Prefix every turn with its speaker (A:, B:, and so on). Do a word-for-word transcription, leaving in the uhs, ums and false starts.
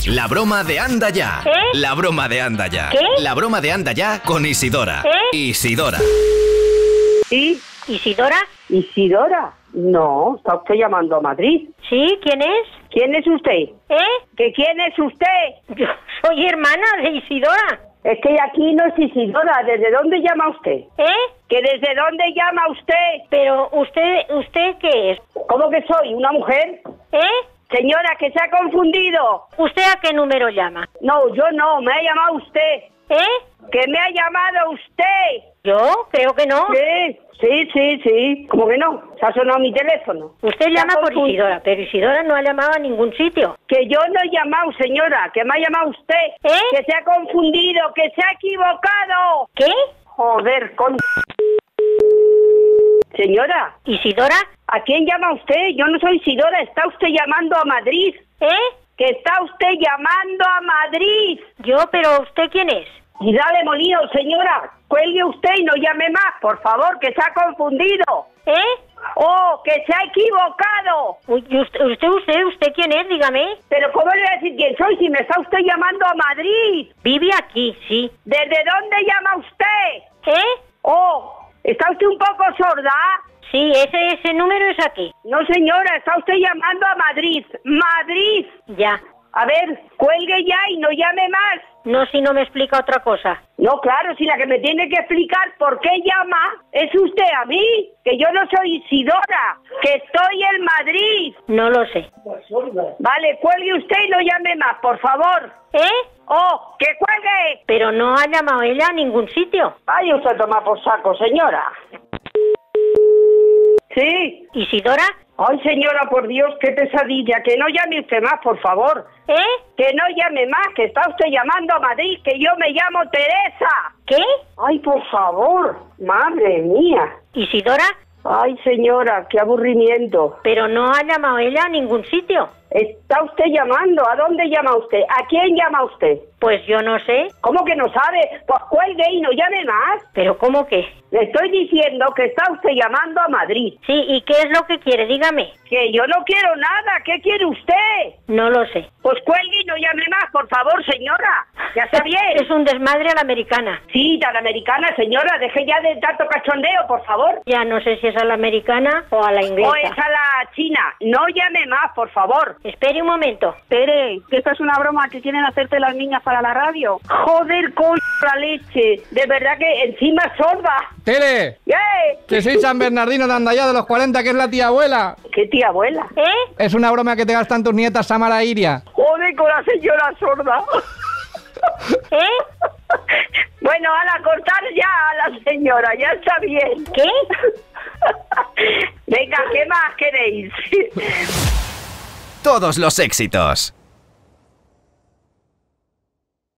A: La broma de Anda Ya.
B: ¿Eh?
A: La broma de Anda Ya.
B: ¿Qué?
A: La broma de Anda Ya con Isidora.
B: ¿Eh?
A: Isidora.
C: Sí,
B: ¿Isidora?
C: Isidora. No, está usted llamando a Madrid.
B: ¿Sí? ¿Quién es?
C: ¿Quién es usted?
B: ¿Eh?
C: ¿Que quién es usted?
B: Yo soy hermana de Isidora.
C: Es que aquí no es Isidora. ¿Desde dónde llama usted?
B: ¿Eh?
C: ¿Que desde dónde llama usted?
B: Pero usted, ¿usted qué es?
C: ¿Cómo que soy? ¿Una mujer?
B: ¿Eh?
C: Señora, que se ha confundido.
B: ¿Usted a qué número llama?
C: No, yo no, me ha llamado usted.
B: ¿Eh?
C: ¿Que me ha llamado usted?
B: ¿Yo? Creo que no.
C: Sí, sí, sí, sí. ¿Cómo que no? Se ha sonado mi teléfono.
B: Usted
C: Se ha
B: llama por
C: confundido.
B: Isidora, pero Isidora no ha llamado a ningún sitio.
C: Que yo no he llamado, señora, que me ha llamado usted.
B: ¿Eh?
C: Que se ha confundido, que se ha equivocado.
B: ¿Qué?
C: Joder, con... Señora,
B: ¿Isidora?
C: ¿a quién llama usted? Yo no soy Isidora, está usted llamando a Madrid.
B: ¿Eh?
C: Que está usted llamando a Madrid.
B: Yo, pero ¿usted quién es?
C: Y dale molino, señora, cuelgue usted y no llame más, por favor, que se ha confundido.
B: ¿Eh?
C: ¡Oh, que se ha equivocado!
B: Uy, ¿y usted, usted, usted, usted quién es? Dígame.
C: Pero ¿cómo le voy a decir quién soy si me está usted llamando a Madrid?
B: Vive aquí, sí.
C: ¿Desde dónde llama usted?
B: ¿Eh?
C: ¡Oh, está usted un poco sorda!
B: Sí, ese, ese número es aquí.
C: No, señora, está usted llamando a Madrid. ¡Madrid!
B: Ya.
C: A ver, cuelgue ya y no llame más.
B: No, si no me explica otra cosa.
C: No, claro, si la que me tiene que explicar por qué llama es usted a mí, que yo no soy Isidora, que estoy en Madrid.
B: No lo sé.
C: Vale, cuelgue usted y no llame más, por favor.
B: ¿Eh?
C: ¡Oh, que cuelgue!
B: Pero no ha llamado ella a ningún sitio.
C: Vaya usted a tomar por saco, señora. ¿Sí?
B: ¿Isidora?
C: Ay, señora, por Dios, qué pesadilla. Que no llame usted más, por favor.
B: ¿Eh?
C: Que no llame más, que está usted llamando a Madrid, que yo me llamo Teresa.
B: ¿Qué?
C: Ay, por favor, madre mía.
B: ¿Isidora?
C: Ay, señora, qué aburrimiento.
B: Pero no ha llamado ella a ningún sitio.
C: ¿Está usted llamando? ¿A dónde llama usted? ¿A quién llama usted?
B: Pues yo no sé.
C: ¿Cómo que no sabe? Pues cuelgue y no llame más.
B: ¿Pero cómo qué?
C: Le estoy diciendo que está usted llamando a Madrid.
B: Sí, ¿y qué es lo que quiere? Dígame.
C: Que yo no quiero nada. ¿Qué quiere usted?
B: No lo sé.
C: Pues cuelgue y no llame más, por favor, señora. Ya está bien.
B: Es un desmadre a la americana.
C: Sí, tan americana, señora. Deje ya de tanto cachondeo, por favor.
B: Ya no sé si es a la americana o a la inglesa.
C: O es a la china. No llame más, por favor.
B: Espere un momento.
C: Tere, que esta es una broma que quieren hacerte las niñas para la radio. Joder, coño, la leche. De verdad que encima es sorda.
D: ¡Tere!
C: ¿Qué?
D: Que soy San Bernardino de Andaya de los cuarenta, que es la tía abuela.
C: ¿Qué tía abuela?
B: ¿Eh?
D: Es una broma que te gastan tus nietas Samara e Iria.
C: Joder, con la señora sorda.
B: ¿Eh?
C: Bueno, a la cortar ya a la señora, ya está bien.
B: ¿Qué?
C: Venga, ¿qué más queréis?
A: Todos los éxitos.